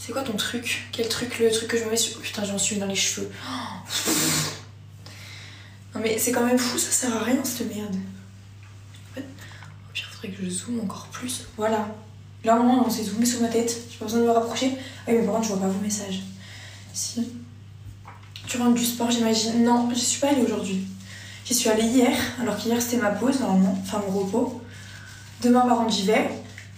C'est quoi ton truc? Quel truc? Le truc que je me mets sur... Oh, putain, j'en suis mis dans les cheveux. Oh. Non mais c'est quand même fou, ça sert à rien cette merde. En fait, au pire, faudrait que je zoome encore plus. Voilà. Là au moins on s'est zoomé sur ma tête. J'ai pas besoin de me rapprocher. Ah oui, mais par contre, je vois pas vos messages. Si. Tu rentres du sport, j'imagine? Non, je suis pas allée aujourd'hui. J'y suis allée hier, alors qu'hier c'était ma pause normalement, enfin mon repos. Demain par contre j'y vais.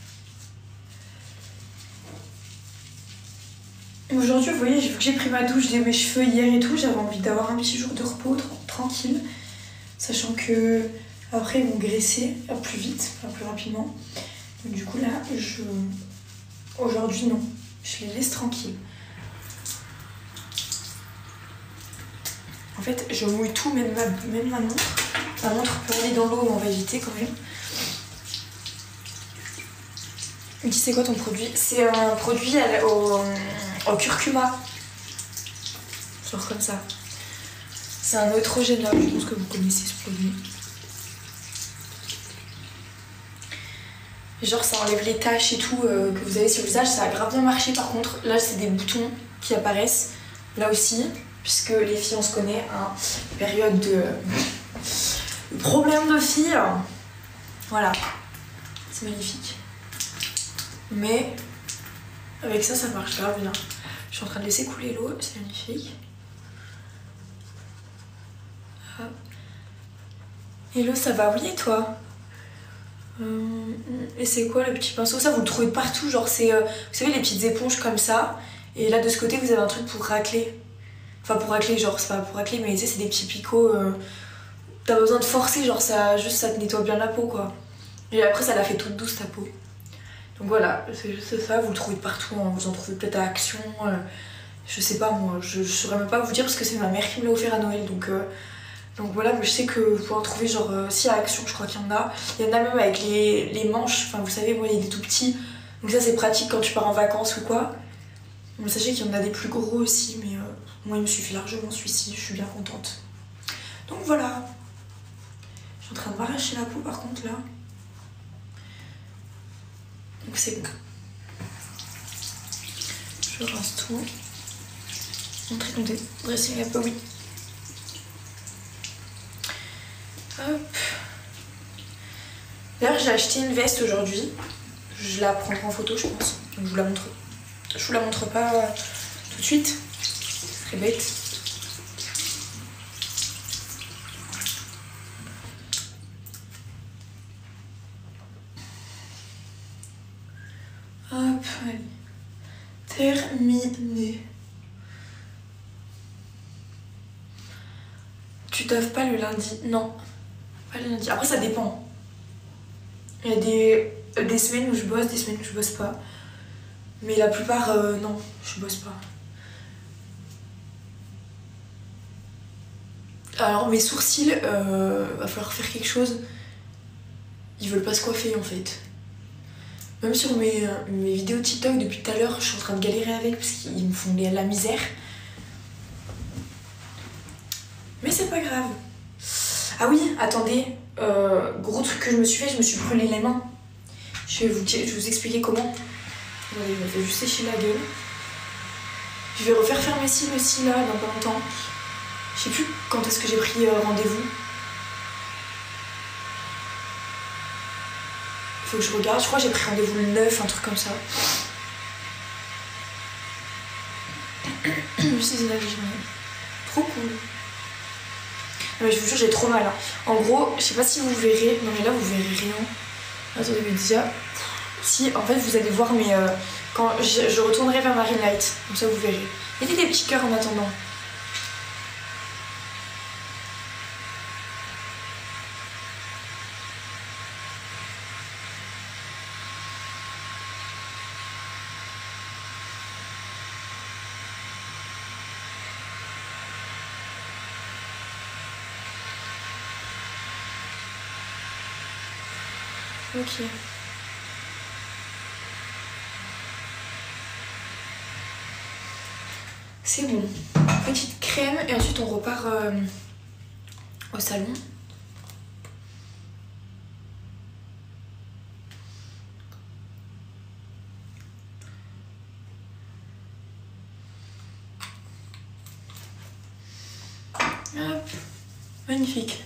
Aujourd'hui, vous voyez, vu que j'ai pris ma douche, j'ai mes cheveux hier et tout, j'avais envie d'avoir un petit jour de repos tranquille, sachant que après ils vont graisser plus vite, enfin plus rapidement. Donc du coup là, aujourd'hui non, je les laisse tranquilles. En fait, je mouille tout, même ma montre. Ma montre peut aller dans l'eau, mais on va éviter quand même. Me dis, c'est quoi ton produit? C'est un produit au curcuma. Genre comme ça. C'est un Neutrogena, je pense que vous connaissez ce produit. Genre ça enlève les taches et tout que vous avez sur le visage. Ça a grave bien marché par contre. Là, c'est des boutons qui apparaissent. Là aussi, puisque les filles, on se connaît, hein. Période de problème de filles. Voilà. C'est magnifique. Mais avec ça, ça marche grave bien. Je suis en train de laisser couler l'eau, c'est magnifique. Hop. Hello, ça va? Oui, et toi? Et c'est quoi le petit pinceau? Ça, vous le trouvez partout, genre c'est, vous savez, les petites éponges comme ça. Et là, de ce côté, vous avez un truc pour racler. Enfin, pour racler, genre, c'est pas pour racler, mais tu sais, c'est des petits picots. T'as besoin de forcer, genre, ça te nettoie bien la peau, quoi. Et après, ça la fait toute douce, ta peau. Donc voilà, c'est juste ça, vous le trouvez partout, hein. Vous en trouvez peut-être à Action, je sais pas moi, je saurais même pas vous dire parce que c'est ma mère qui me l'a offert à Noël, donc voilà, mais je sais que vous pouvez en trouver genre, si à Action je crois qu'il y en a même avec les manches, enfin vous savez, moi il y a des tout petits, donc ça c'est pratique quand tu pars en vacances ou quoi. Mais sachez qu'il y en a des plus gros aussi, mais moi il me suffit largement celui-ci, je suis bien contente. Donc voilà, je suis en train de m'arracher la peau par contre là. Donc c'est bon. Je rince tout. Montrer ton dressing un peu, oui. Hop. D'ailleurs, j'ai acheté une veste aujourd'hui. Je la prendrai en photo, je pense. Donc je vous la montre. Je vous la montre pas tout de suite. C'est très bête. Hop, allez. Terminé. Tu taffes pas le lundi? Non, pas le lundi. Après, ça dépend. Il y a des semaines où je bosse, des semaines où je bosse pas. Mais la plupart, non, je bosse pas. Alors, mes sourcils, va falloir faire quelque chose. Ils veulent pas se coiffer en fait. Même sur mes vidéos TikTok depuis tout à l'heure, je suis en train de galérer avec parce qu'ils me font la misère. Mais c'est pas grave. Ah oui, attendez, gros truc que je me suis fait, je me suis brûlé les mains. Je vais vous expliquer comment. Attendez, je me fais juste sécher la gueule. Je vais refaire faire mes cils aussi là, dans pas longtemps. Je sais plus quand est-ce que j'ai pris rendez-vous. Faut que je regarde, je crois que j'ai pris rendez-vous le 9, un truc comme ça. Je suis une avis, trop cool. Non mais je vous jure, j'ai trop mal. Hein. En gros, je sais pas si vous verrez, non mais là vous verrez rien. Attendez, mais déjà, si en fait vous allez voir, mais quand je retournerai vers ma ring light, comme ça vous verrez. Mettez des petits cœurs en attendant. Ok. C'est bon. Petite crème et ensuite on repart au salon. Hop, magnifique.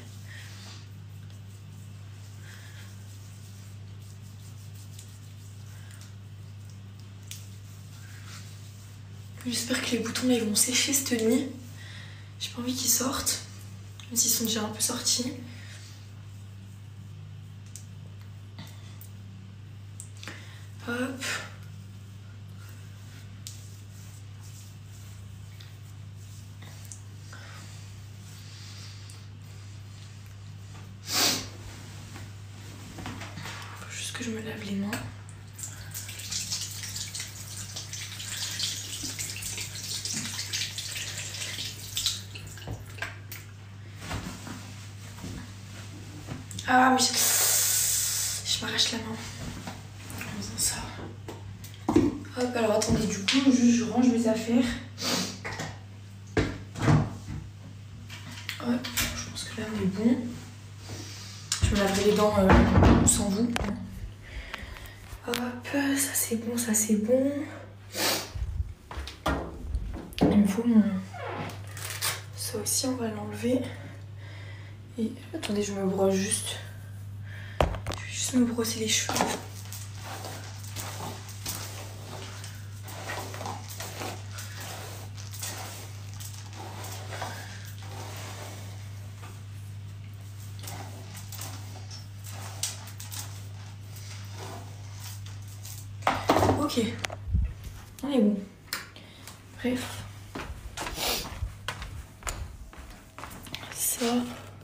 J'espère que les boutons là ils vont sécher cette nuit. J'ai pas envie qu'ils sortent, même s'ils sont déjà un peu sortis. Hop. Faut juste que je me lave les mains. Ah mais je m'arrache la main en faisant ça. Hop, alors attendez, du coup juste je range mes affaires. Hop, je pense que là on est bon. Je me laverai les dents sans vous. Hop, ça c'est bon, ça c'est bon. Il me faut mon... Ça aussi on va l'enlever. Et attendez, je me brosse juste. Je vais juste me brosser les cheveux. Ok, on est bon. Bref. Ça.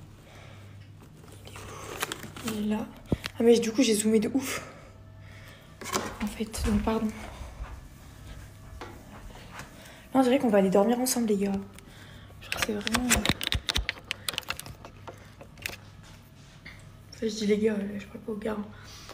Il est là. Ah mais du coup j'ai zoomé de ouf. En fait, donc pardon. Là, on dirait qu'on va aller dormir ensemble les gars. Je crois que c'est vraiment... Ça je dis les gars, je parle pas aux gars.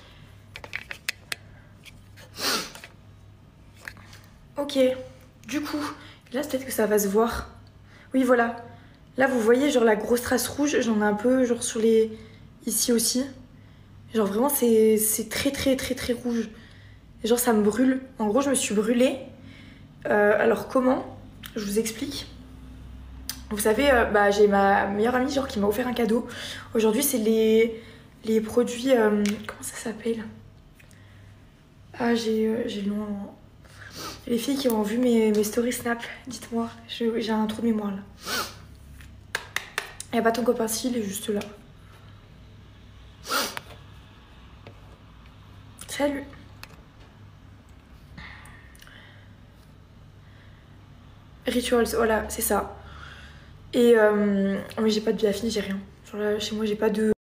Ok, du coup, là peut-être que ça va se voir. Oui voilà. Là vous voyez genre la grosse trace rouge, j'en ai un peu genre sur les... Ici aussi. Genre vraiment c'est très rouge. Et genre ça me brûle. En gros je me suis brûlée. Alors comment? Je vous explique. Vous savez, j'ai ma meilleure amie genre qui m'a offert un cadeau. Aujourd'hui c'est les produits... comment ça s'appelle? Ah j'ai le nom... Les filles qui ont vu mes stories Snap, dites-moi. J'ai un trou de mémoire là. Et bah ton copain si, il est juste là. Salut. Rituals, voilà, c'est ça. Et mais j'ai pas de biafine, j'ai rien. Genre là, chez moi, j'ai pas de...